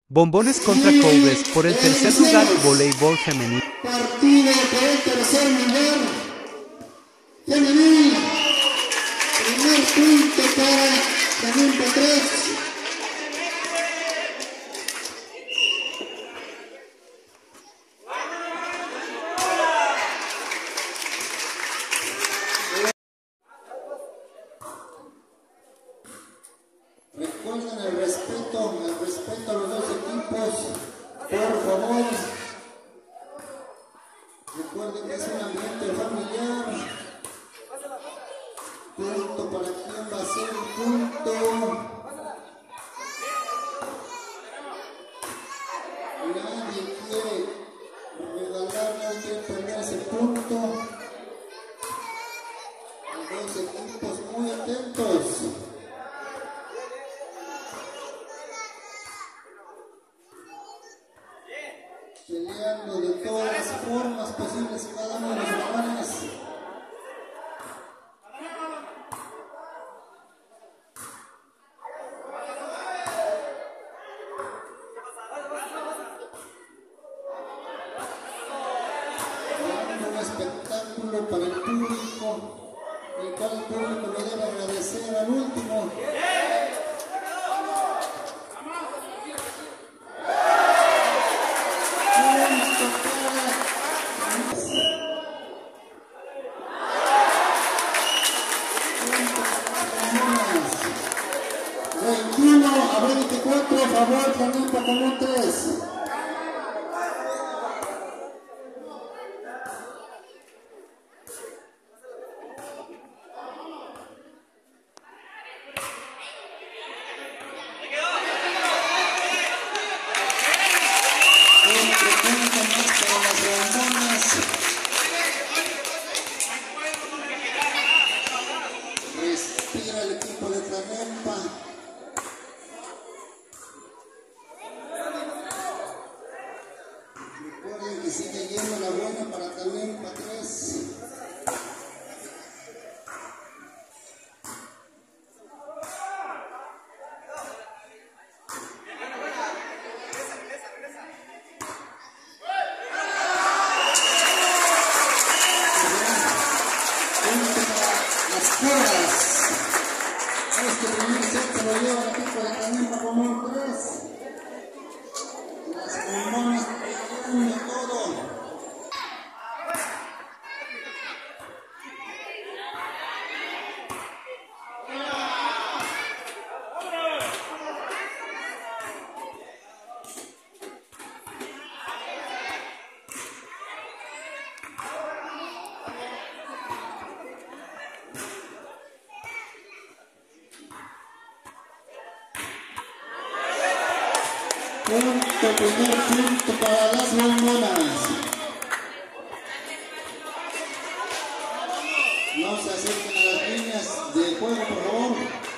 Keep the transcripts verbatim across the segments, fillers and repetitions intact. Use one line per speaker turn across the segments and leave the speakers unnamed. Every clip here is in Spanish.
Bombones contra Cobres por el tercer lugar, voleibol femenino.
Partido por el tercer lugar femenil. Primer punto para Caminpa tres. Recuerden el respeto, el respeto a los dos equipos, por favor. Recuerden que es un ambiente familiar. Punto para quién va a ser el punto. Nadie quiere regalar, nadie quiere perder ese punto. Los dos equipos muy atentos. Peleando de todas las formas posibles cada uno de los balones. Dando un espectáculo para el público, el cual el público lo debe agradecer al último. veintiuno a veinticuatro, a favor, Caminpa con un tres. Respira el equipo de Caminpa. Recuerden que sigue yendo la buena para Caminpa tres. Las cuerdas. Este primer set se lo lleva el equipo de Caminpa como un tres. Las bombonas peleando todo. Punto, primer punto para las bombonas. No se acerquen a las líneas de juego, por favor.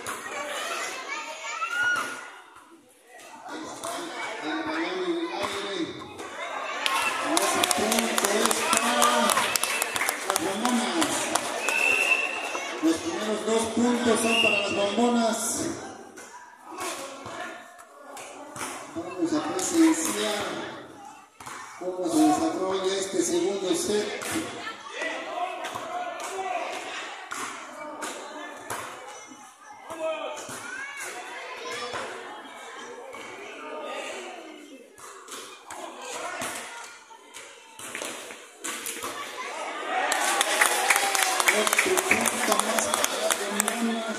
Ahí está el balón en el aire. Ese punto es para las bombonas. Los primeros dos puntos son para las bombonas. Vamos a presenciar cómo se desarrolla este segundo set. Otro punto más para las bombonas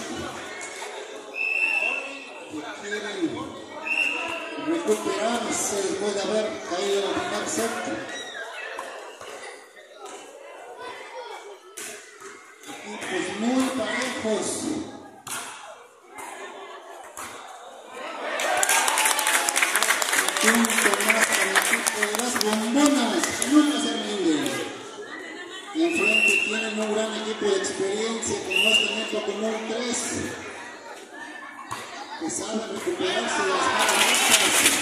que quieren recuperarse después de haber caído en el primer set. Equipos muy parejos. Punto más para el equipo de las bombonas. Nunca se rinden. Enfrente tienen un gran equipo de experiencia como es Caminpa con un tres. Que saben recuperarse de las malas rachas.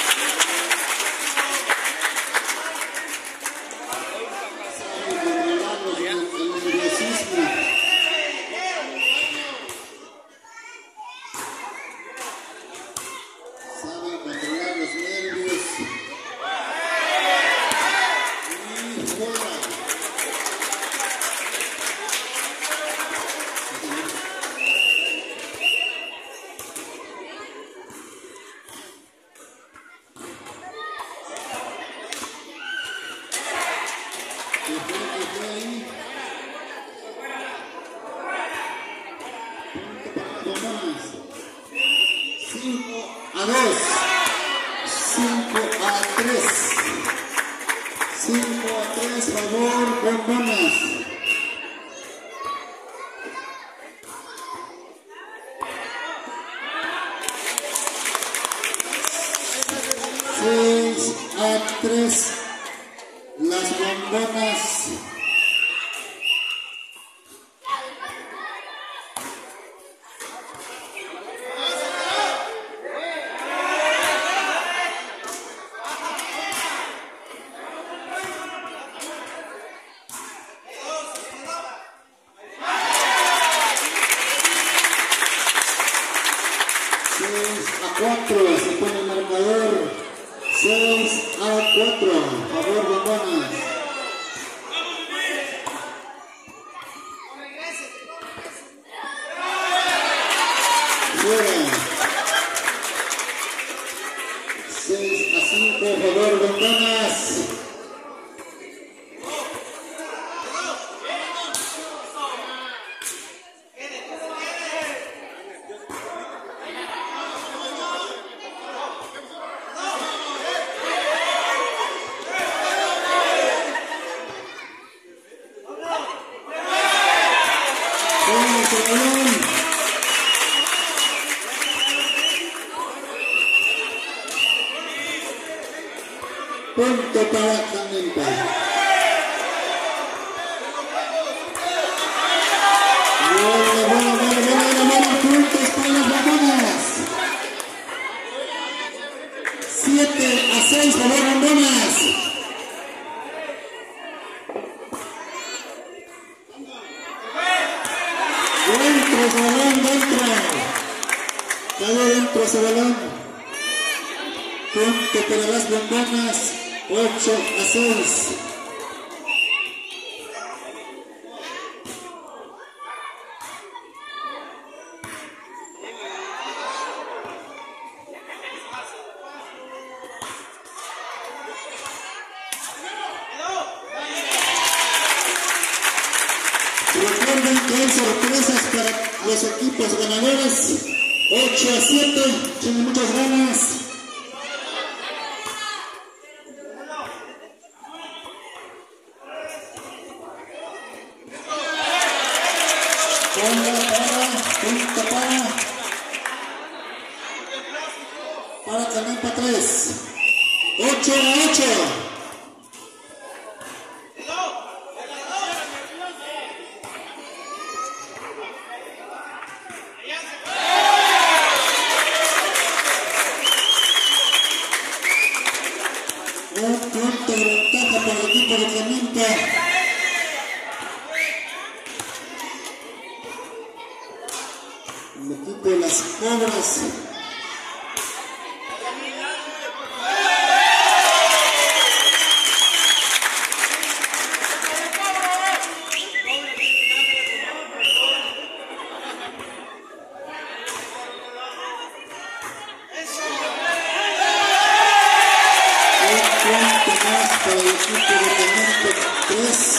Saben controlarlos el, el nerviosismo. Saben controlar los nervios. favor, bombonas. seis a tres, las bombonas. seis a cuatro, se pone el marcador. seis a cuatro, favor bombonas. Fuera. seis a cinco, favor bombonas. Punto para Camenta. Buena, buena, buena, buena, buena, puntos para las bombonas. siete a seis, favor bombonas. Dentro ese balón, dentro. Cayó dentro ese balón. Punto para las bombonas. ocho a seis. Recuerden que hay sorpresas para los equipos ganadores. ocho a siete, tienen muchas ganas. Punto para, para Camenta tres. ocho a ocho. Un punto de ventaja para el equipo de Camenta. El equipo de las Cobras. Para el equipo de Camenta tres.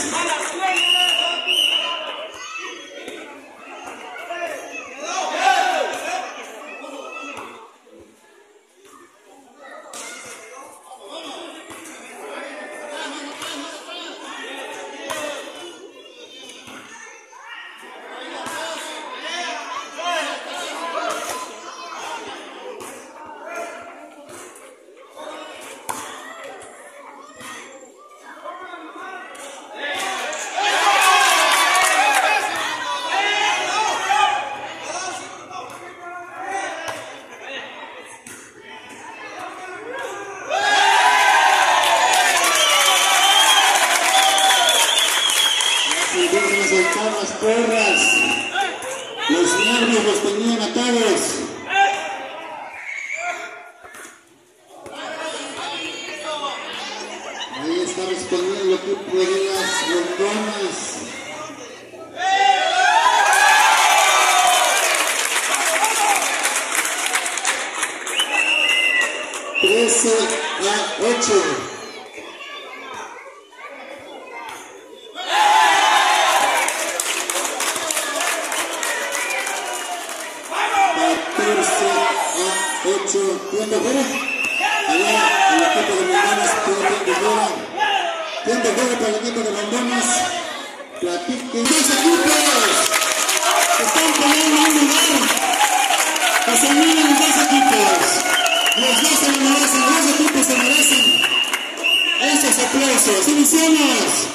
Empiezan a soltar las porras. Los nervios los tenían atados. Ahí está respondiendo el equipo de las bombonas. trece a ocho. ocho, tiempo fuera. Allá el equipo de Bombonas tiene tiempo fuera. Tiempo juego para el equipo de bombones. Platiquen. Dos equipos que están peleando un lugar. Que se miran los dos equipos. Los dos se lo merecen, los dos equipos se merecen esos aplausos. Iniciamos.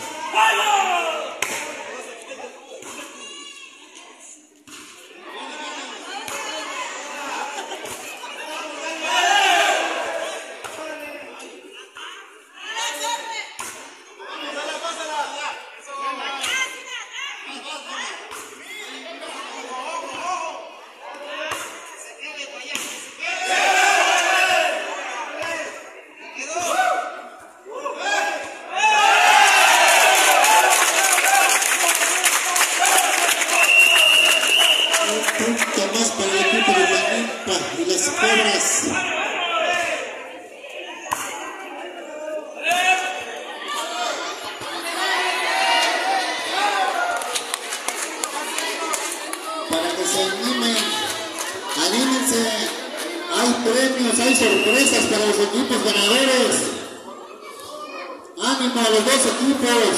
Hay sorpresas para los equipos ganadores. Ánimo a los dos equipos.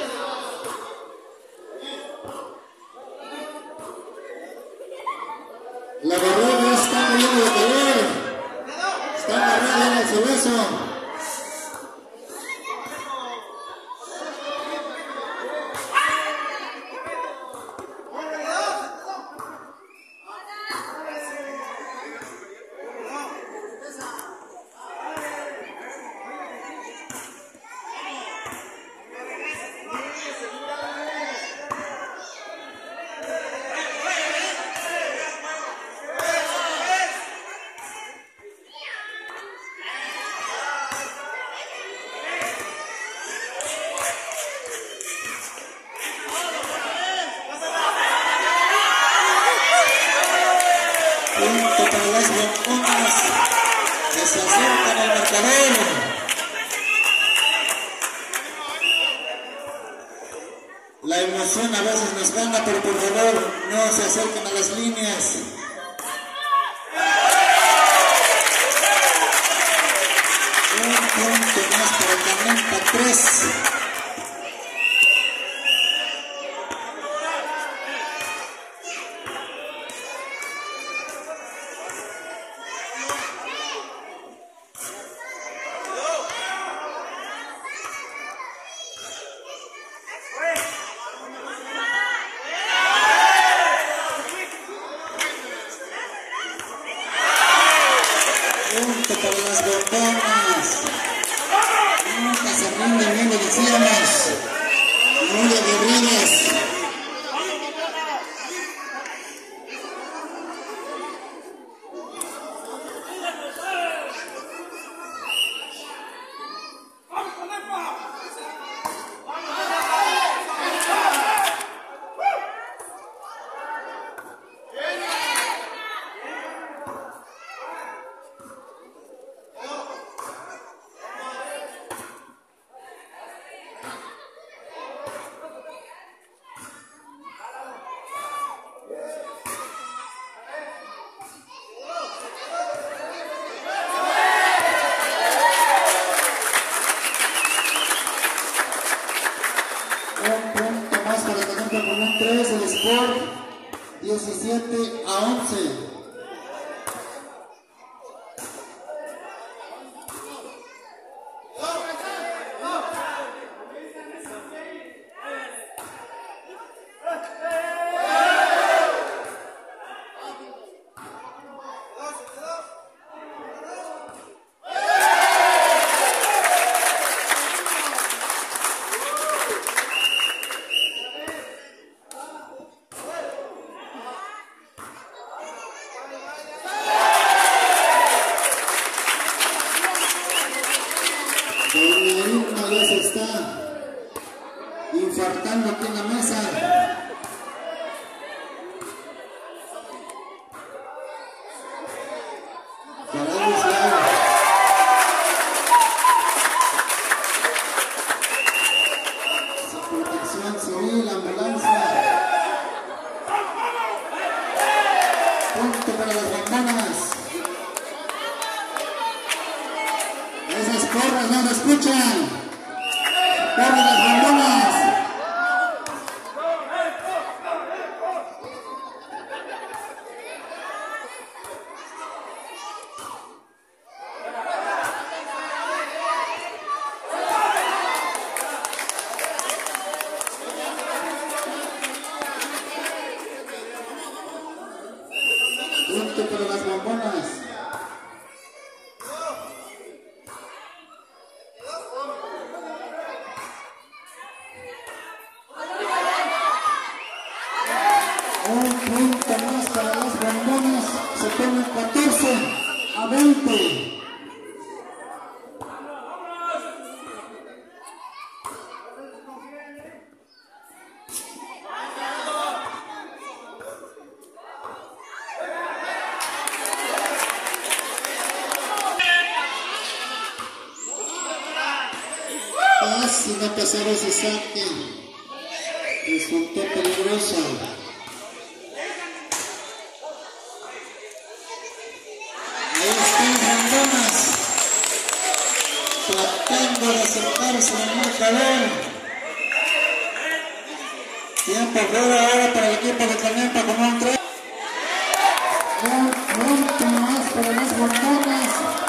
La barrera está muy llena de calor. Está amarrada en el cebezo. Punto para las bombonas que se acercan al marcador. La emoción a veces nos gana, pero por favor no se acerquen a las líneas. Un punto más para Canenta, tres. Punto para las bombonas. Nunca se rinden, bien lo decíamos. Muy aguerridas. Un punto más para el Canenta con un tres, el score diecisiete a once. Doña ya se está infartando aquí en la mesa. Protección civil, ambulancia. Punto para las bombonas. Esas porras no se escuchan. corren las bombonas. Punto para las bombonas. Un punto más para las bombonas. Se ponen catorce a veinte. Casi no pasar ese saque. Resultó peligroso. Ahí están bombonas tratando de acercarse al marcador. Tiempo fuera ahora para el equipo de Cañapa con un tres. Un punto más para las bombonas.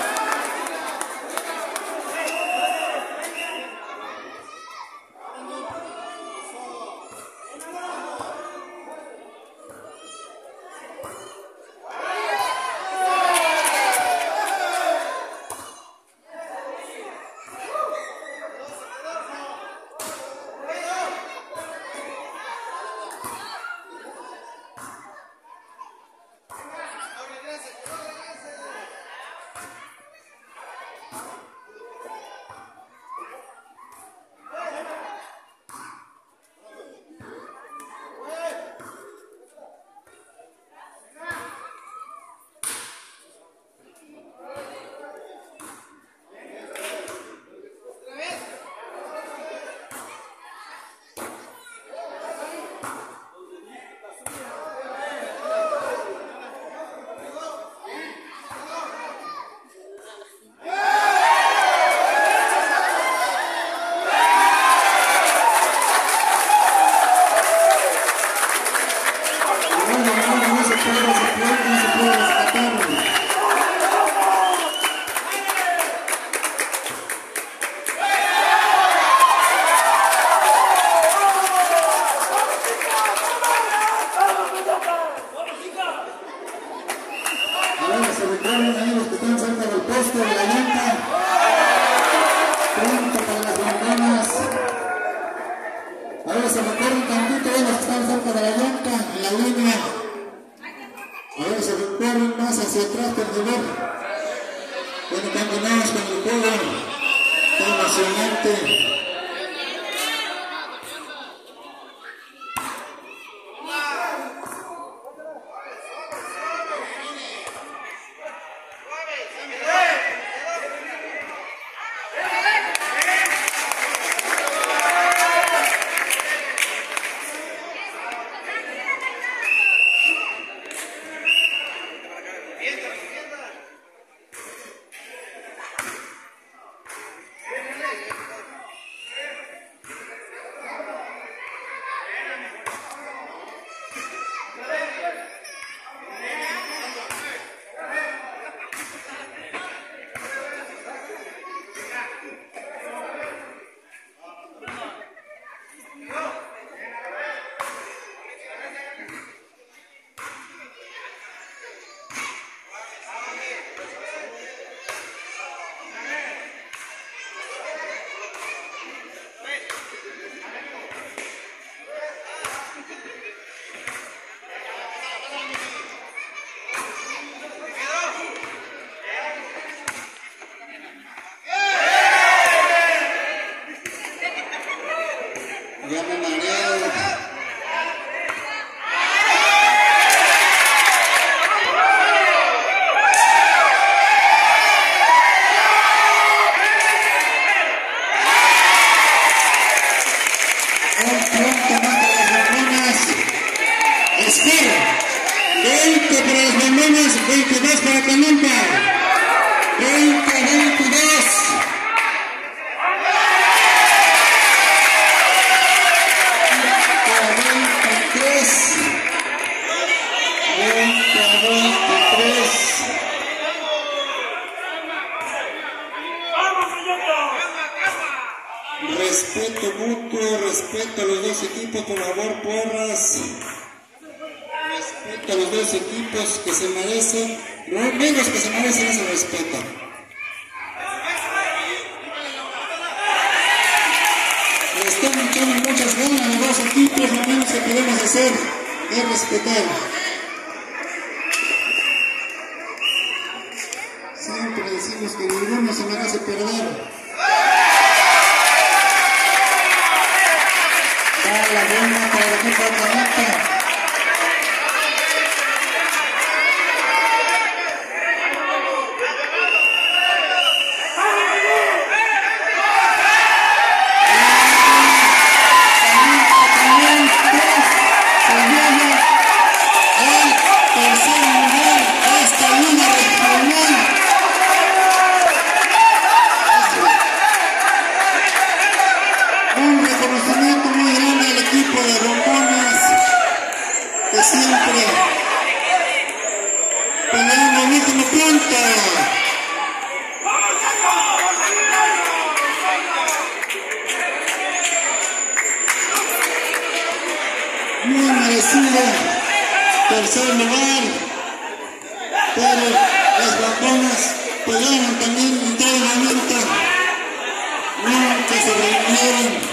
Ahora se recorren ahí los que están cerca del poste de la llanta. Punto para las bombonas. Ahora se recorren tantito ahí los que están cerca de la llanta, en la línea. Ahora se recorren más hacia atrás por favor. Bueno, continuamos con el juego. Está emocionante. Respeto mutuo, respeto a los dos equipos, por favor, porras. Respeto a los dos equipos que se merecen, no menos que se merecen ese respeto. Le están echando muchas ganas los dos equipos, lo menos que podemos hacer es respetar. Siempre decimos que ninguno se merece perder. La buena para el equipo de Caneta. Siempre peleando el último punto. Muy merecido tercer lugar, pero las Bombonas pelearon también en todo momento, nunca se rindieron.